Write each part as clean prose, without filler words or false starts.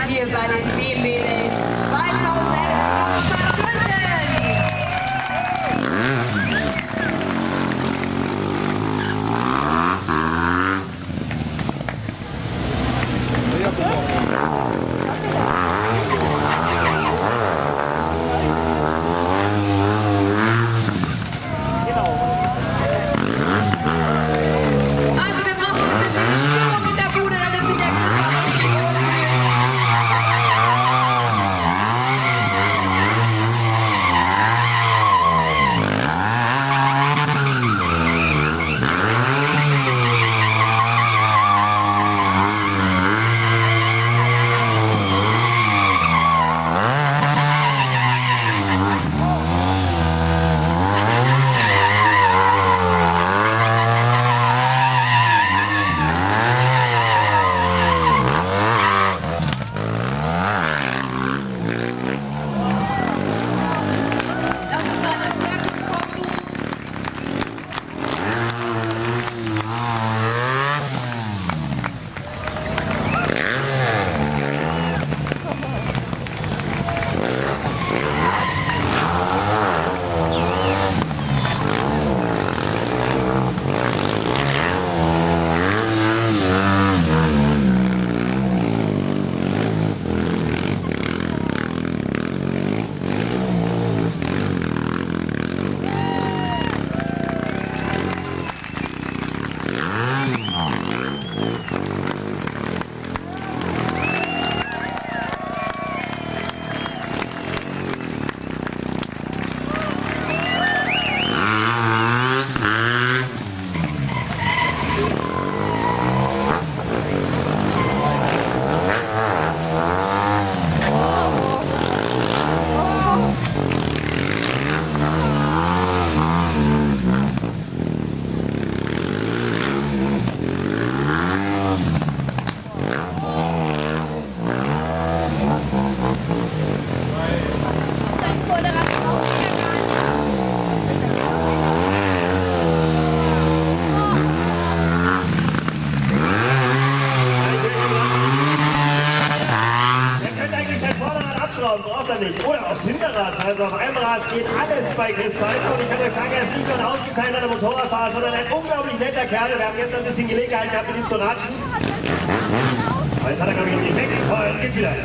hier bei den BMW Days 2011 braucht er nicht. Oder aus Hinterrad. Also auf einem Rad geht alles bei Chris Pfeiffer. Und ich kann euch sagen, er ist nicht nur ein ausgezeichneter Motorradfahrer, sondern ein unglaublich netter Kerl. Wir haben gestern ein bisschen Gelegenheit gehabt, mit ihm zu ratschen. Aber jetzt hat er, glaube ich, einen Defekt. Oh, jetzt geht's wieder.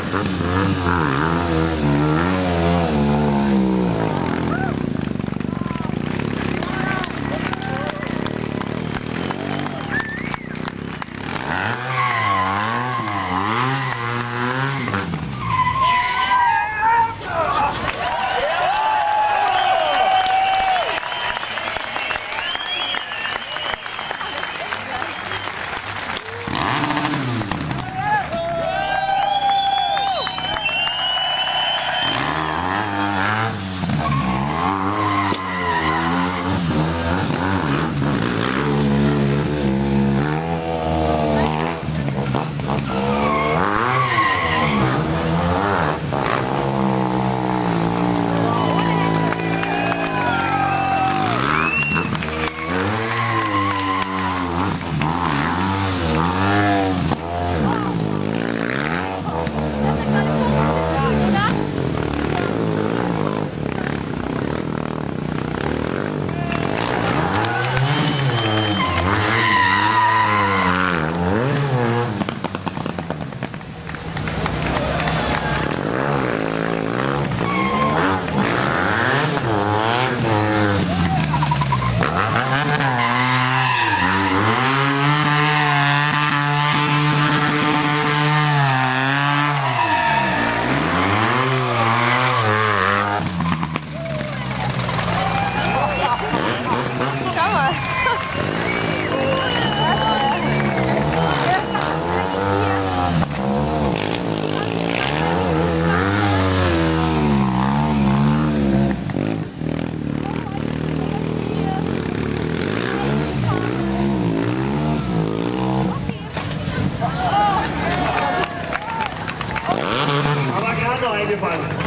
Eingefallen.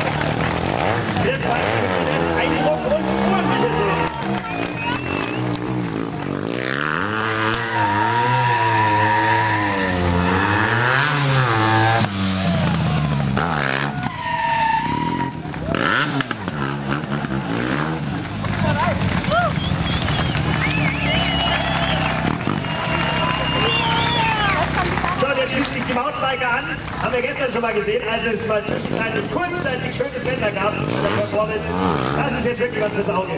Das war das Eindruck und Spuren, bitte sehen. die Mountainbiker an. Haben wir gestern schon mal gesehen, als es mal zwischenzeitlich kurzzeitig schönes Wetter gab in der Performance. Das ist jetzt wirklich was fürs Auge.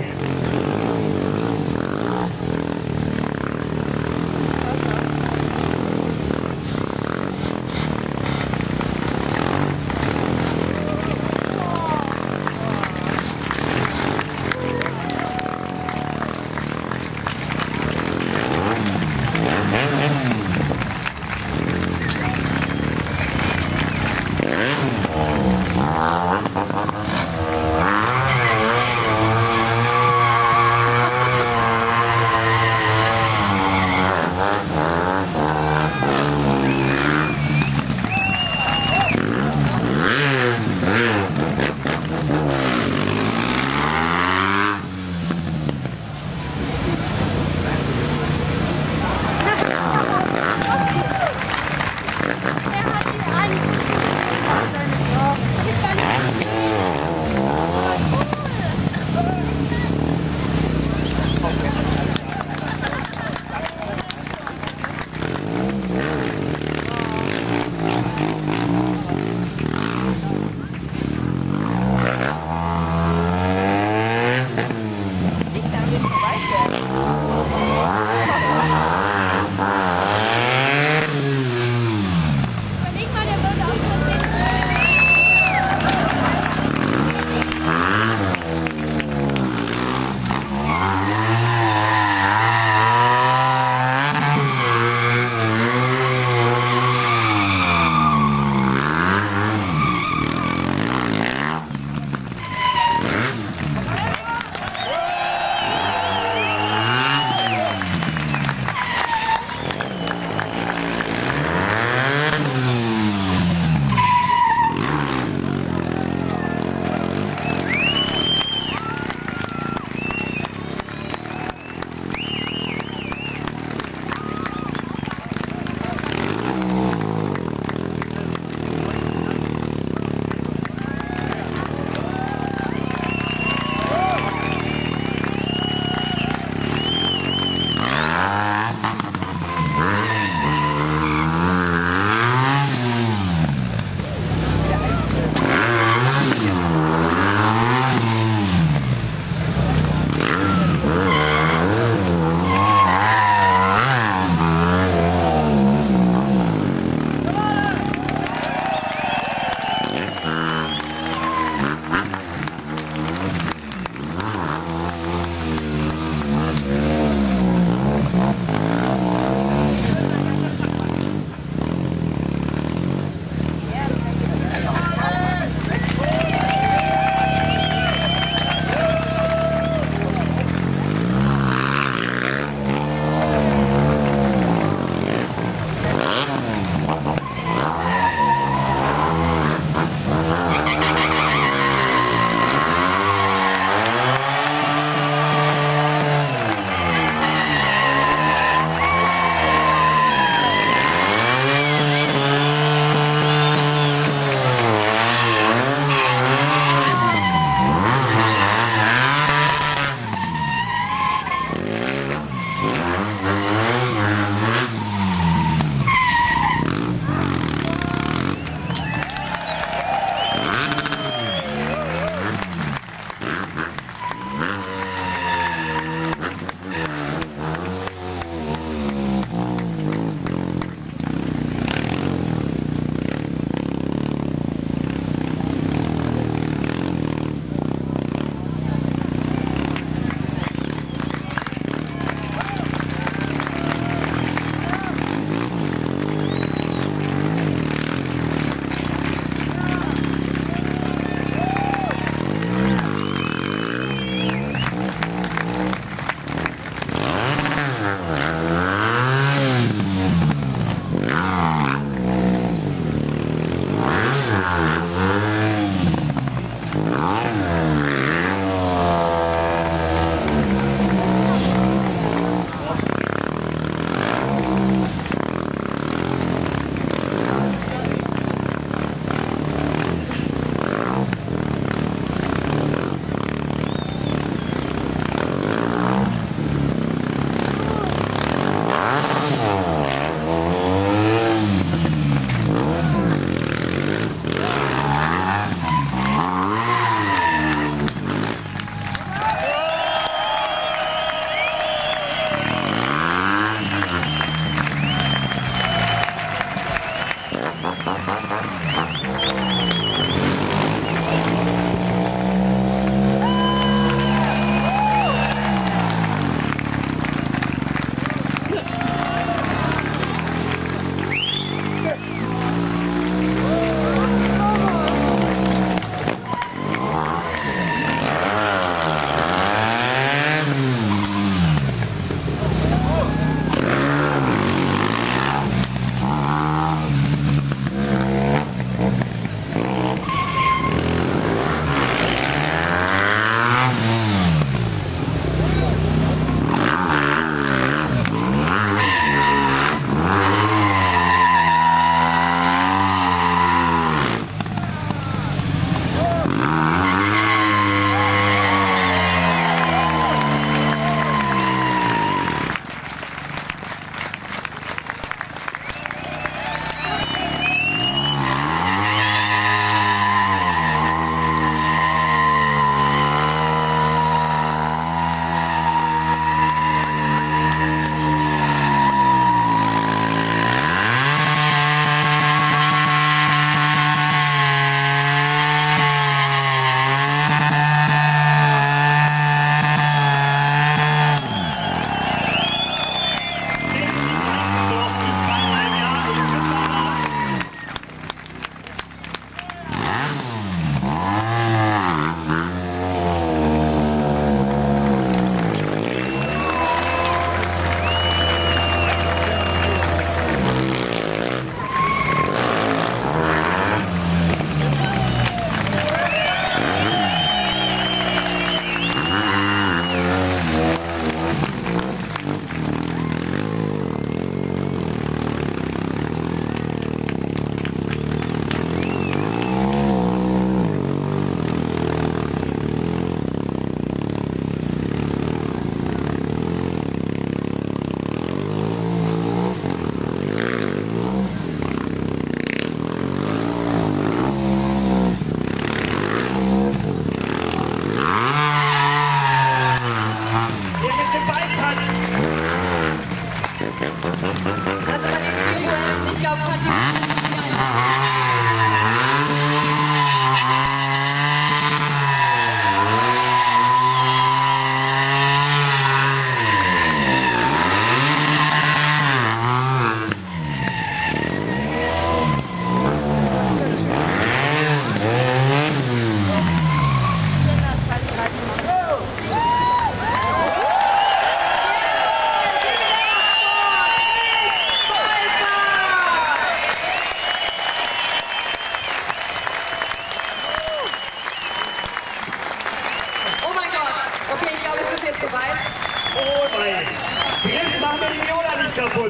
nicht kaputt.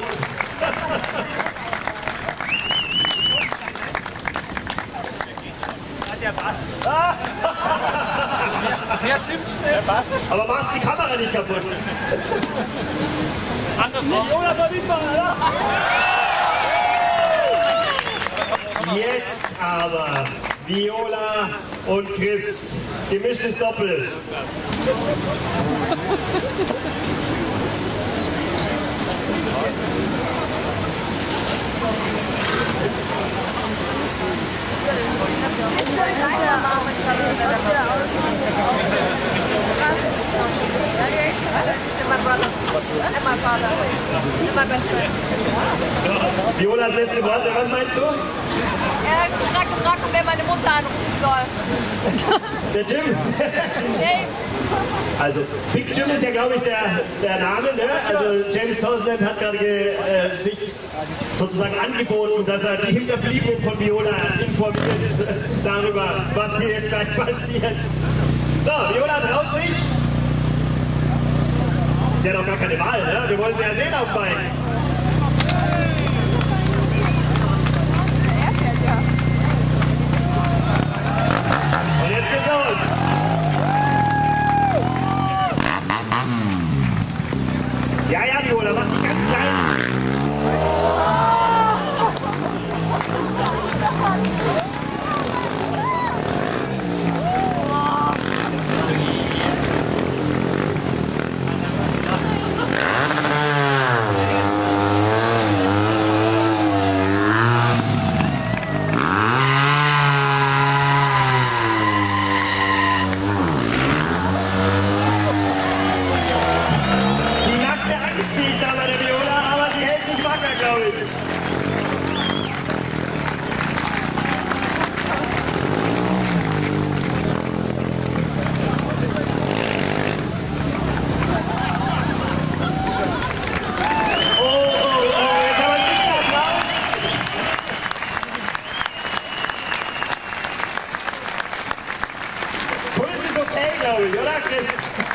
Der passt. Wer klippt nicht? Der passt. Aber machst die Kamera nicht kaputt. Andersrum. Jetzt aber Viola und Chris. Gemischtes Doppel. My brother and my father and my best friend. Violas letzte Worte, was meinst du? Er hat gefragt, wer meine Mutter anrufen soll. Der Jim? James. Also Big Jim ist ja, glaube ich, der Name, ne? Also James Townsend hat gerade sich sozusagen angeboten, dass er die Hinterbliebenen von Viola informiert darüber, was hier jetzt gleich passiert. So, Viola traut sich. Sie hat auch gar keine Wahl, ne? Wir wollen sie ja sehen auf dem Bike. Und jetzt geht's los. Ja, Viola, mach die ganz klein. Oder Chris?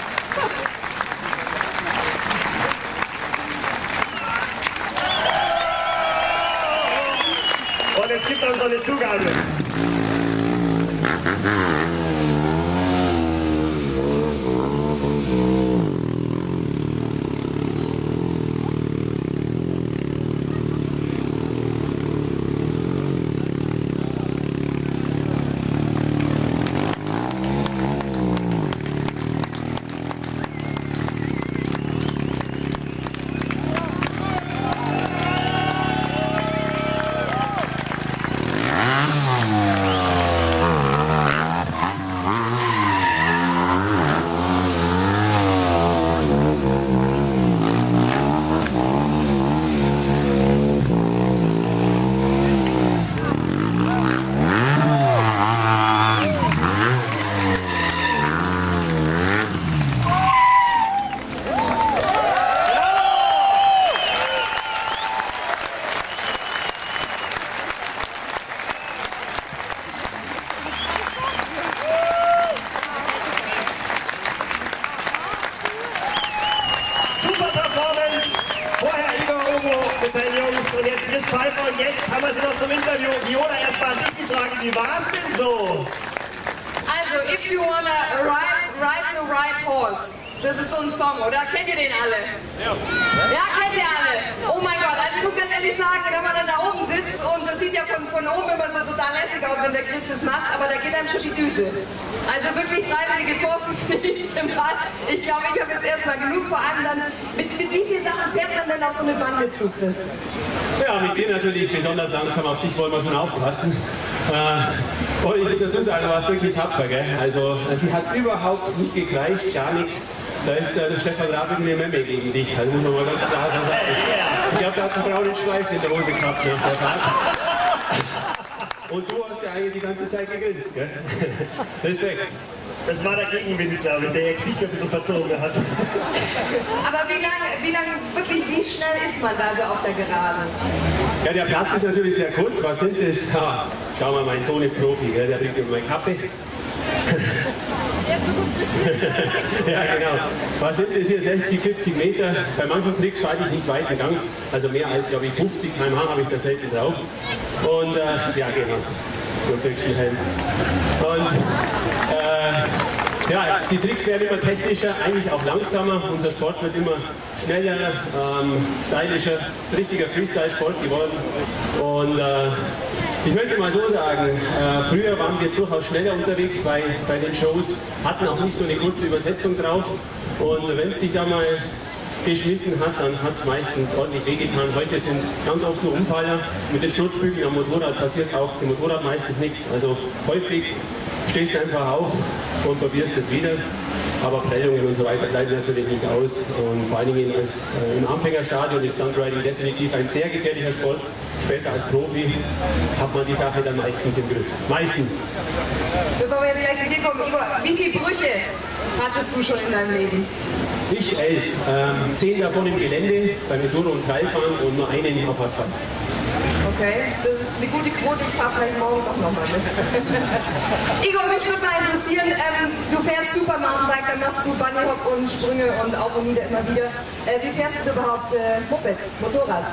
Und es gibt uns noch eine Zugabe. Mit seinen Jungs und jetzt Chris Pfeiffer und jetzt haben wir sie noch zum Interview. Viola, erstmal an dich die Frage, wie war es denn so? Also, if you wanna ride the right horse. Das ist so ein Song, oder? Kennt ihr den alle? Ja. Ja, kennt ihr alle? Oh mein Gott, also ich muss ganz ehrlich sagen, wenn man dann da oben sitzt und das sieht ja von oben immer so total lässig aus, wenn der Chris das macht, aber da geht einem schon die Düse. Also wirklich freiwillige Vorfuß nächste Mal. Ich glaube, ich habe jetzt erstmal genug, vor allem dann, mit wie vielen Sachen fährt man denn auf so eine Bande zu, Chris? Ja, mit dir natürlich besonders langsam, auf dich wollen wir schon aufpassen. Und ich muss dazu sagen, du warst wirklich tapfer, gell? Also sie hat überhaupt nicht gekreischt, gar nichts. Da ist der Stefan Raab eine Memme gegen dich, also muss man mal ganz klar so sagen. Ich glaube, der hat einen braunen Schweif in der Hose gehabt nach der Fahrt. Und du hast ja eigentlich die ganze Zeit gegrinst, gell? Respekt. Das war der Gegenwind, glaube ich, der ihr Gesicht ein bisschen verzogen hat. Aber wie schnell ist man da so auf der Geraden? Ja, der Platz ist natürlich sehr kurz. Was sind das? Ha, schau mal, mein Sohn ist Profi, gell? Der bringt mir meine Kappe. Ja, genau. Was sind das hier? 60, 70 Meter. Bei manchen Tricks schalte ich im zweiten Gang. Also mehr als, glaube ich, 50 km/h habe ich da selten drauf. Und ja, genau. Helm. Und ja, die Tricks werden immer technischer, eigentlich auch langsamer. Unser Sport wird immer schneller, stylischer, richtiger Freestyle-Sport geworden. Und ich möchte mal so sagen, früher waren wir durchaus schneller unterwegs bei den Shows, hatten auch nicht so eine kurze Übersetzung drauf. Und wenn es dich da mal geschmissen hat, dann hat es meistens ordentlich wehgetan. Heute sind es ganz oft nur Unfaller. Mit den Sturzbügeln am Motorrad passiert auch dem Motorrad meistens nichts. Also häufig stehst du einfach auf und probierst es wieder. Aber Prellungen und so weiter bleiben natürlich nicht aus. Und vor allen Dingen im Anfängerstadion ist Stuntriding definitiv ein sehr gefährlicher Sport. Später als Profi hat man die Sache dann meistens im Griff. Meistens. Bevor wir jetzt gleich zu dir kommen, Igor, wie viele Brüche hattest du schon in deinem Leben? Ich 11. 10 davon im Gelände, beim Enduro- und Trailfahren und nur einen auf Asphalt. Okay, das ist eine gute Quote, ich fahre vielleicht morgen doch nochmal mit. Igor, mich würde mal interessieren, du fährst super Mountainbike, dann machst du Bunnyhop und Sprünge und auf und nieder immer wieder. Wie fährst du überhaupt Moped, Motorrad?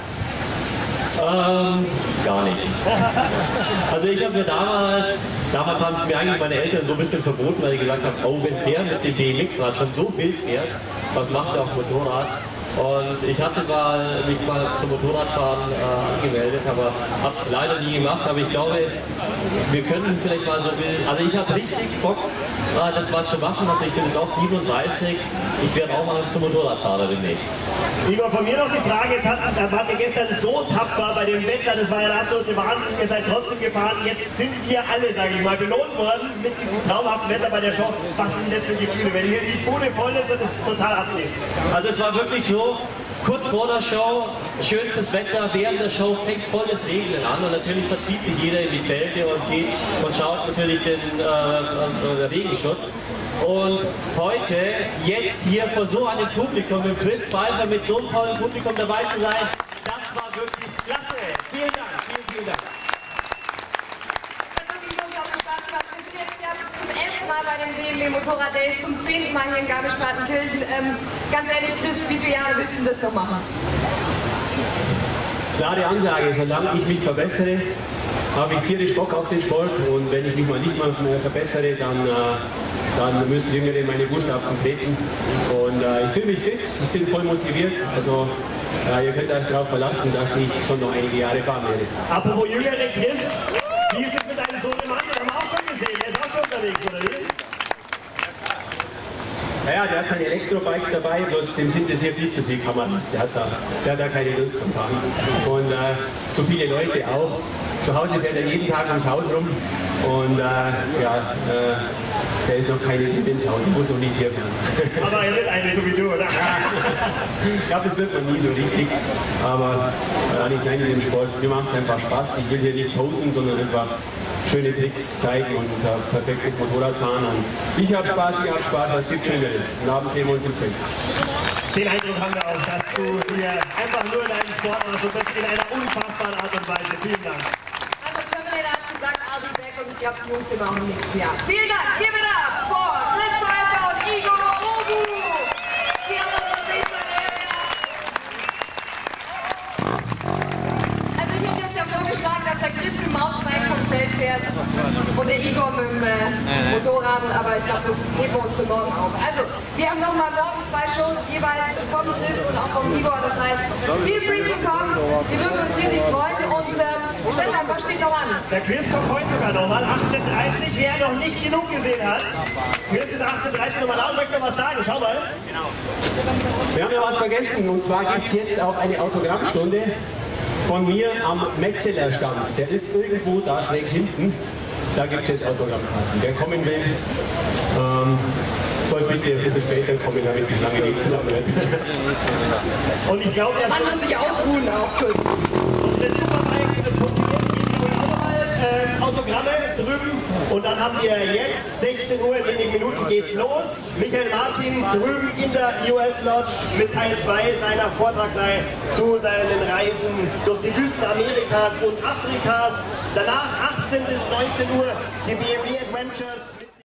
Gar nicht. Also ich habe mir damals haben es mir eigentlich meine Eltern so ein bisschen verboten, weil die gesagt haben, oh, wenn der mit dem BMX-Rad schon so wild fährt, was macht er auf dem Motorrad? Und ich hatte mich mal zum Motorradfahren angemeldet, aber habe es leider nie gemacht. Aber ich glaube, wir könnten vielleicht mal so wild, also ich habe richtig Bock, das mal zu machen. Also ich bin jetzt auch 37, ich werde auch mal zum Motorradfahrer demnächst. Igor, von mir noch die Frage, jetzt wart ihr gestern so tapfer bei dem Wetter, das war ja der absolute Wahnsinn, ihr seid trotzdem gefahren, jetzt sind wir alle, sage ich mal, belohnt worden mit diesem traumhaften Wetter bei der Show. Was sind das für Gefühle, wenn hier die Bude voll ist und es total abgeht? Also es war wirklich so, kurz vor der Show, schönstes Wetter, während der Show fängt volles Regnen an und natürlich verzieht sich jeder in die Zelte und geht und schaut natürlich den Regenschutz. Und heute, jetzt hier vor so einem Publikum, mit Chris Pfeiffer, mit so einem tollen Publikum dabei zu sein, das war wirklich klasse. Vielen Dank, vielen Dank. Es hat wirklich so unglaublich Spaß gemacht. Wir sind jetzt ja zum 11. Mal bei den BMW Motorrad Days, zum 10. Mal hier in Garmisch-Partenkirchen. Ganz ehrlich, Chris, wie viele Jahre willst du das noch machen? Klare Ansage, solange ich mich verbessere, habe ich tierisch Bock auf den Sport und wenn ich mich mal nicht mehr verbessere, dann müssen Jüngere in meine Fußstapfen treten. Und ich fühle mich fit, ich bin voll motiviert, also ihr könnt euch darauf verlassen, dass ich schon noch einige Jahre fahren werde. Apropos Jüngere, Chris, wie ist es mit deinem Sohn im Mann? Den haben wir auch schon gesehen, der ist auch schon unterwegs, oder wie? Naja, der hat sein Elektrobike dabei, bloß dem sind es hier viel zu viele Kameras. Der hat da keine Lust zum Fahren. Und so viele Leute auch. Zu Hause fährt er jeden Tag ums Haus rum. Und der ist noch keine Lieblingshaut, die muss noch nicht hier fahren. Aber er wird eine so wie du, oder? Ich glaube, das wird man nie so richtig. Aber nicht sein in dem Sport. Mir macht es einfach Spaß. Ich will hier nicht posen, sondern einfach schöne Tricks zeigen und perfektes Motorradfahren. Und ich habe Spaß, ihr habt Spaß, was gibt Schöneres. Und abends sehen wir uns im Zelt. Den Eindruck haben wir auch, dass du hier einfach nur deinen Sport machst und das in einer unfassbaren Art und Weise. Vielen Dank. Also Terminator hat gesagt, I'll be back und ich glaube, die Jungs sind auch im nächsten Jahr. Vielen Dank, give it up for Chris Pfeiffer und Igor Obu. Wir haben unsere Freestyle-Area. Also ich hätte jetzt ja vorgeschlagen, dass der Chris im Mountainbike vom Feld fährt und der Igor mit dem Motorrad, aber ich glaube, das heben wir uns für morgen auf. Also, wir haben nochmal morgen 2 Shows, jeweils vom Chris und auch vom Igor, das heißt, feel free to come, wir würden uns riesig freuen und Stefan, was steht noch an? Der Quiz kommt heute sogar nochmal, 18:30, wer noch nicht genug gesehen hat. Quiz ist 18:30 nochmal da und möchte noch was sagen, schau mal. Wir haben ja was vergessen und zwar gibt es jetzt auch eine Autogrammstunde von mir am Metzeler Stand. Der ist irgendwo da schräg hinten. Da gibt es jetzt Autogrammkarten. Wer kommen will, soll bitte ein bisschen später kommen, damit ich lange nicht zusammen werde. Und ich glaube, Der Mann muss sich ausruhen auch kurz. unsere Superbike Autogramme drüben und dann haben wir jetzt 16 Uhr, in wenigen Minuten geht's los. Michael Martin drüben in der US Lodge mit Teil 2 seiner Vortragsreihe zu seinen Reisen durch die Wüsten Amerikas und Afrikas. Danach 18 bis 19 Uhr die BMW Adventures.